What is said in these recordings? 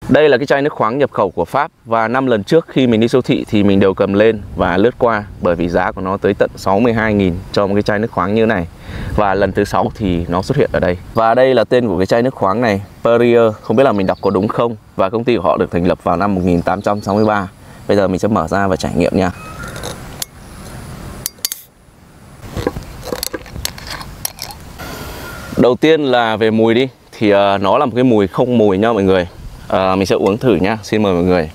Đây là cái chai nước khoáng nhập khẩu của Pháp. Và 5 lần trước khi mình đi siêu thị thì mình đều cầm lên và lướt qua, bởi vì giá của nó tới tận 62.000 cho một cái chai nước khoáng như này. Và lần thứ 6 thì nó xuất hiện ở đây. Và đây là tên của cái chai nước khoáng này, Perrier. Không biết là mình đọc có đúng không. Và công ty của họ được thành lập vào năm 1863. Bây giờ mình sẽ mở ra và trải nghiệm nha. Đầu tiên là về mùi đi. Thì nó là một cái mùi không mùi nha mọi người. Mình sẽ uống thử nhá. Xin mời mọi người.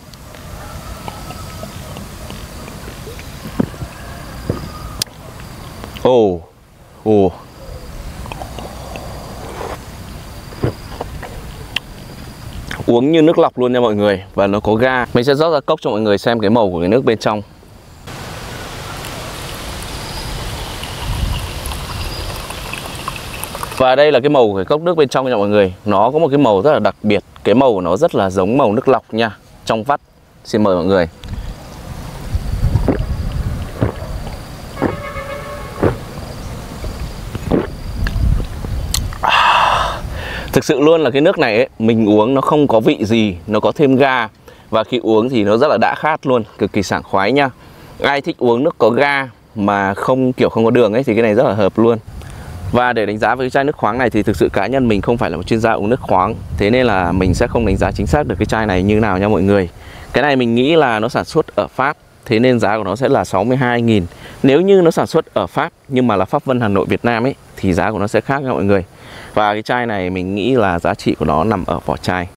Uống như nước lọc luôn nha mọi người. Và nó có ga. Mình sẽ rót ra cốc cho mọi người xem cái màu của cái nước bên trong. Và đây là cái màu của cái cốc nước bên trong nha mọi người. Nó có một cái màu rất là đặc biệt. Cái màu của nó rất là giống màu nước lọc nha, trong vắt. Xin mời mọi người. Thực sự luôn là cái nước này ấy, mình uống nó không có vị gì, nó có thêm ga. Và khi uống thì nó rất là đã khát luôn, cực kỳ sảng khoái nha. Ai thích uống nước có ga mà không có đường ấy thì cái này rất là hợp luôn. Và để đánh giá với cái chai nước khoáng này thì thực sự cá nhân mình không phải là một chuyên gia uống nước khoáng. Thế nên là mình sẽ không đánh giá chính xác được cái chai này như nào nha mọi người. Cái này mình nghĩ là nó sản xuất ở Pháp, thế nên giá của nó sẽ là 62.000. Nếu như nó sản xuất ở Pháp nhưng mà là Pháp Vân Hà Nội Việt Nam ấy thì giá của nó sẽ khác nha mọi người. Và cái chai này mình nghĩ là giá trị của nó nằm ở vỏ chai.